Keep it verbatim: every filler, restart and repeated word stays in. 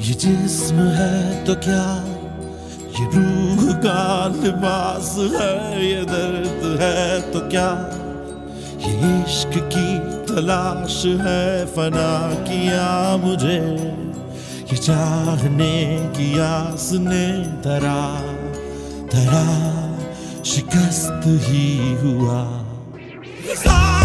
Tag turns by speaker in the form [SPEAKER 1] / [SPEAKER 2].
[SPEAKER 1] ये जिस्म है तो क्या, ये रूह का लिबास है, ये दर्द है तो क्या, ये इश्क की तलाश है, फना किया मुझे ये चाहने की आस ने, धरा धरा शिकस्त ही हुआ।